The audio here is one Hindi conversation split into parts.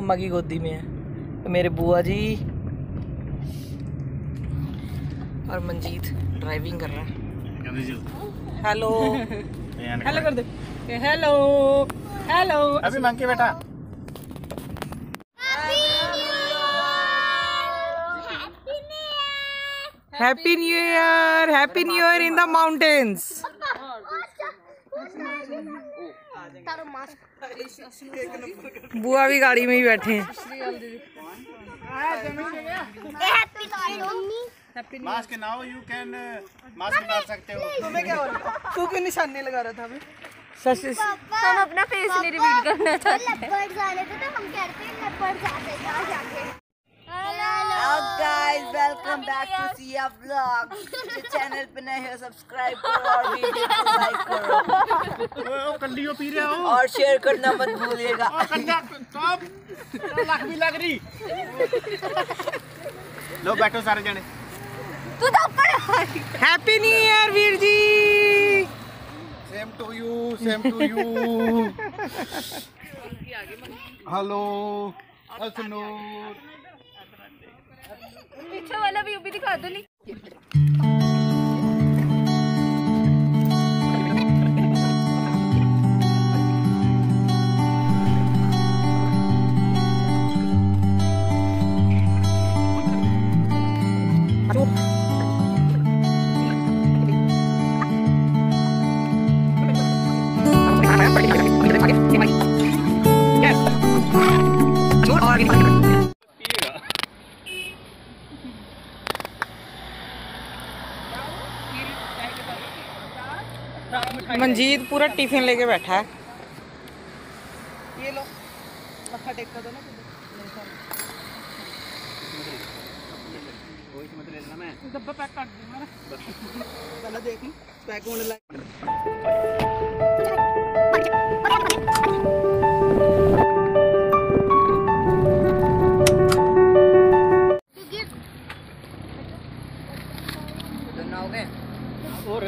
मम्मा की गोदी में है। तो मेरे बुआ जी और मंजीत ड्राइविंग कर रहा है। हेलो हेलो कर दे। हेलो हेलो अभी मांग के बेटा। Happy new year, happy new year in the mountains. बुआ भी गाड़ी में ही बैठे हैं। Mask now you can mask डाल सकते हो। तुम्हें क्या हो रहा है? तू क्यों निशाने लगा रहा था अभी? हम अपना फेस नहीं रिवील करना चाहते हैं। Guys welcome back to Siya vlogs. Channel पे नए हो सब्सक्राइब करो और वीडियो को लाइक करो। ओ कल्लियो पी रहे हो और शेयर करना मत भूलिएगा। लाख भी लग रही। लो बैठो सारे जने। तू तो ऊपर happy new year Veer ji. Same to you, same to you. Hello Asnoor. पीछे वाला व्यू भी दिखा दो। नहीं मंजीत पूरा टिफिन लेके बैठा है। ये लो मत्था टेक कर दो ना। डब्बा पैक कर दूंगा ना। पहले देख लो पैक होने लगा। और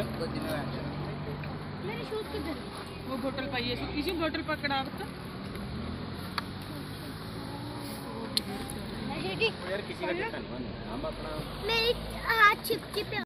मेरे शूज किधर? वो बोतल पाई है इसी बोतल पकड़ा बता। यार किसी का हम अपना मेरी हाथ चिपचिपे